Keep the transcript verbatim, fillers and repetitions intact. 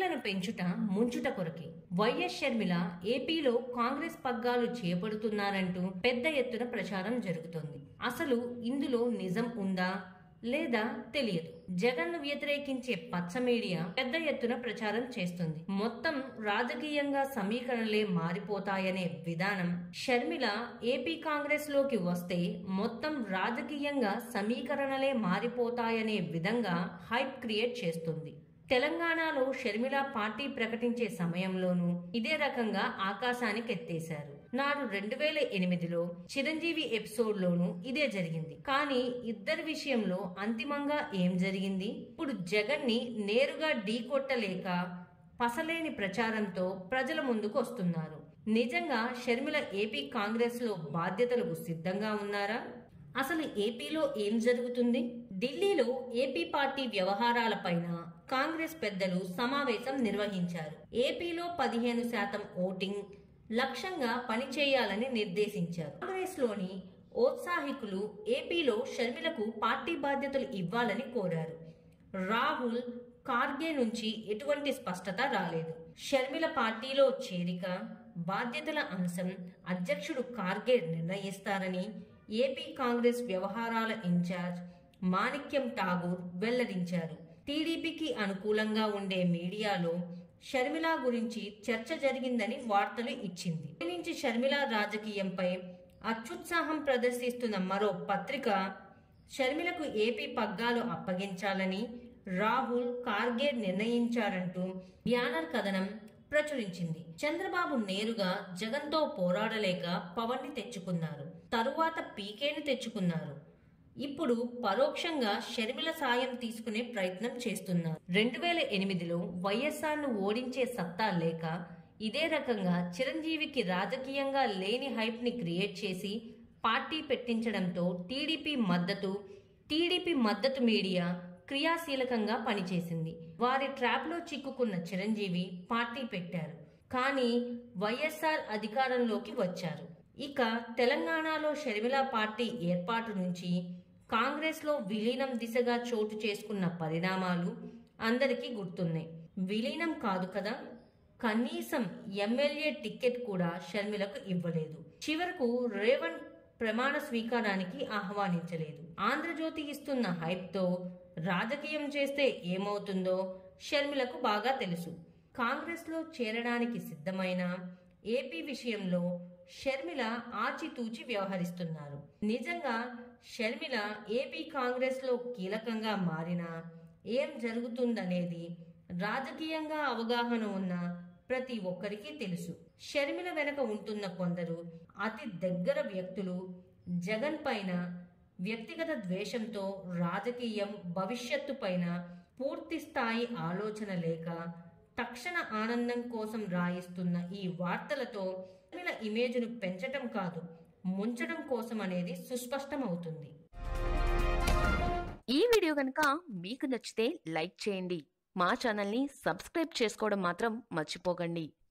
షర్మిలను పెంచుట ముంచుట కొరకే. వైఎస్ షర్మిల ఏపీలో కాంగ్రెస్ పగ్గాలు చేపడుతున్నారంటూ పెద్ద ఎత్తున ప్రచారం జరుగుతోంది. అసలు ఇందులో నిజం ఉందా లేదా తెలియదు. జగన్ ను వ్యతిరేకించే పచ్చ మీడియా పెద్ద ఎత్తున ప్రచారం చేస్తుంది. మొత్తం రాజకీయంగా సమీకరణలే మారిపోతాయనే విధానం. షర్మిల ఏపీ కాంగ్రెస్ లోకి వస్తే మొత్తం రాజకీయంగా సమీకరణలే మారిపోతాయనే విధంగా హైప్ క్రియేట్ చేస్తుంది. తెలంగాణలో షర్మిల పార్టీ ప్రకటించే సమయంలోనూ ఇదే రకంగా ఆకాశానికి ఎత్తేశారు. నాడు రెండు వేల ఎనిమిదిలో చిరంజీవి ఎపిసోడ్ లోనూ ఇదే జరిగింది. కానీ ఇద్దరి విషయంలో అంతిమంగా ఏం జరిగింది? ఇప్పుడు జగన్ ని నేరుగా ఢీకొట్టలేక పసలేని ప్రచారంతో ప్రజల ముందుకు వస్తున్నారు. నిజంగా షర్మిల ఏపీ కాంగ్రెస్ లో బాధ్యతలకు సిద్ధంగా ఉన్నారా? అసలు ఏపీలో ఏం జరుగుతుంది? ఢిల్లీలో ఏపీ పార్టీ వ్యవహారాలపైన కాంగ్రెస్ పెద్దలు సమావేశం నిర్వహించారు. ఏపీలో పదిహేను శాతం ఓటింగ్ లక్ష్యంగా పనిచేయాలని నిర్దేశించారు. కాంగ్రెస్ లోని ఔత్సాహికులు ఏపీలో షర్మిలకు పార్టీ బాధ్యతలు ఇవ్వాలని కోరారు. రాహుల్ ఖార్గే నుంచి ఎటువంటి స్పష్టత రాలేదు. షర్మిల పార్టీలో చేరిక బాధ్యతల అంశం అధ్యక్షుడు ఖార్గే నిర్ణయిస్తారని ఏపీ కాంగ్రెస్ వ్యవహారాల ఇన్ఛార్జ్ మాణిక్యం ఠాగూర్ వెల్లడించారు. టీడీపీకి అనుకూలంగా ఉండే మీడియాలో షర్మిల గురించి చర్చ జరిగిందని వార్తలు ఇచ్చింది. నుంచి షర్మిల రాజకీయంపై అత్యుత్సాహం ప్రదర్శిస్తున్న మరో పత్రిక షర్మిలకు ఏపీ పగ్గాలు అప్పగించాలని రాహుల్ ఖార్గే నిర్ణయించారంటూ బ్యానర్ కథనం ప్రచురించింది. చంద్రబాబు నేరుగా జగన్ తో పోరాడలేక పవన్ ని తెచ్చుకున్నారు. తరువాత పీకేని తెచ్చుకున్నారు. ఇప్పుడు పరోక్షంగా షర్మిల సాయం తీసుకునే ప్రయత్నం చేస్తున్నారు. రెండు వేల ఎనిమిదిలో వైఎస్ఆర్ ను ఓడించే సత్తా లేక ఇదే రకంగా చిరంజీవికి రాజకీయంగా లేని హైప్ ని క్రియేట్ చేసి పార్టీ పెట్టించడంతో టీడీపీ మద్దతు టీడీపీ మద్దతు మీడియా క్రియాశీలకంగా పనిచేసింది. వారి ట్రాప్ లో చిక్కుకున్న చిరంజీవి పార్టీ పెట్టారు. కానీ వైఎస్ఆర్ అధికారంలోకి వచ్చారు. ఇక తెలంగాణలో షర్మిల పార్టీ ఏర్పాటు నుంచి కాంగ్రెస్ లో విలీనం దిశగా చోటు చేసుకున్న పరిణామాలు అందరికీ గుర్తున్నాయి. విలీనం కాదు కదా, కనీసం ఎమ్మెల్యే టికెట్ కూడా షర్మిలకు ఇవ్వలేదు. చివరకు రేవంత్ ప్రమాణ స్వీకారానికి ఆహ్వానించలేదు. ఆంధ్రజ్యోతి ఇస్తున్న హైప్ తో రాజకీయం చేస్తే ఏమవుతుందో షర్మిలకు బాగా తెలుసు. కాంగ్రెస్ లో చేరడానికి సిద్ధమైన ఏపీ విషయంలో షర్మిల ఆచితూచి వ్యవహరిస్తున్నారు. నిజంగా షర్మిల ఏపీ కాంగ్రెస్ లో కీలకంగా మారినా ఏం జరుగుతుందనేది రాజకీయంగా అవగాహన ఉన్న ప్రతి ఒక్కరికి తెలుసు. షర్మిల వెనక ఉంటున్న కొందరు అతి దగ్గర వ్యక్తులు జగన్ పైన వ్యక్తిగత ద్వేషంతో రాజకీయం భవిష్యత్తు పైన పూర్తి స్థాయి ఆలోచన లేక తక్షణ ఆనందం కోసం రాయిస్తున్న ఈ వార్తలతో షర్మిల ఇమేజ్ను పెంచటం కాదు, ముంచడం కోసం అనేది సుస్పష్టమవుతుంది. ఈ వీడియో కనుక మీకు నచ్చితే లైక్ చేయండి. మా ఛానల్ని సబ్స్క్రైబ్ చేసుకోవడం మాత్రం మర్చిపోకండి.